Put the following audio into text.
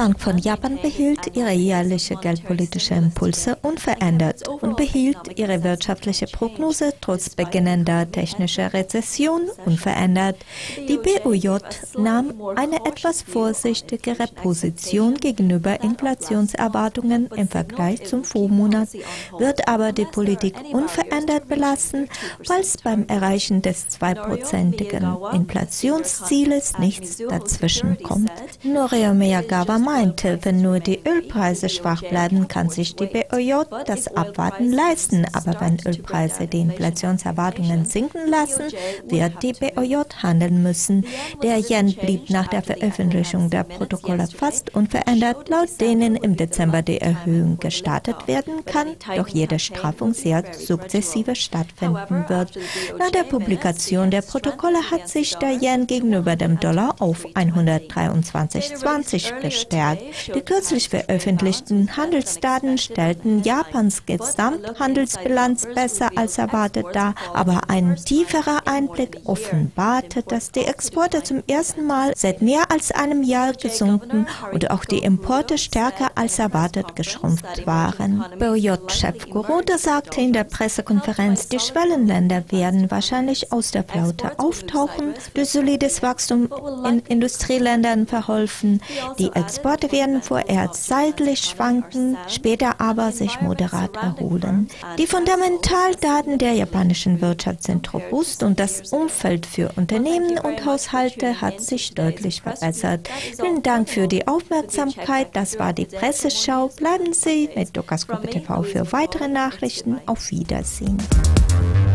Bank von Japan behielt ihre jährliche geldpolitische Impulse unverändert und behielt ihre wirtschaftliche Prognose trotz beginnender technischer Rezession unverändert. Die BOJ nahm eine etwas vorsichtigere Position gegenüber Inflationserwartungen im Vergleich zum Vormonat, wird aber die Politik unverändert belassen, falls beim Erreichen des 2%igen Inflationszieles nichts dazwischen kommt. Norio Miyagawa meinte, wenn nur die Ölpreise schwach bleiben, kann sich die BOJ das Abwarten leisten. Aber wenn Ölpreise die Inflationserwartungen sinken lassen, wird die BOJ handeln müssen. Der Yen blieb nach der Veröffentlichung der Protokolle fast unverändert, laut denen im Dezember die Erhöhung gestartet werden kann, doch jede Straffung sehr sukzessive stattfinden wird. Nach der Publikation der Protokolle hat sich der Yen gegenüber dem Dollar auf 123,20 gestärkt. Die kürzlich veröffentlichten Handelsdaten stellten Japans Gesamthandelsbilanz besser als erwartet dar, aber ein tieferer Einblick offenbarte, dass die Exporte zum ersten Mal seit mehr als einem Jahr gesunken und auch die Importe stärker als erwartet geschrumpft waren. BOJ-Chef Kuroda sagte in der Pressekonferenz, die Schwellenländer werden wahrscheinlich aus der Flaute auftauchen, durch solides Wachstum in Industrieländern verholfen. Die Exporte werden vorerst seitlich schwanken, später aber sich moderat erholen. Die Fundamentaldaten der japanischen Wirtschaft sind robust und das Umfeld für Unternehmen und Haushalte hat sich deutlich verbessert. Vielen Dank für die Aufmerksamkeit. Das war die Presseschau. Bleiben Sie mit Dokascope TV für weitere Nachrichten. Auf Wiedersehen.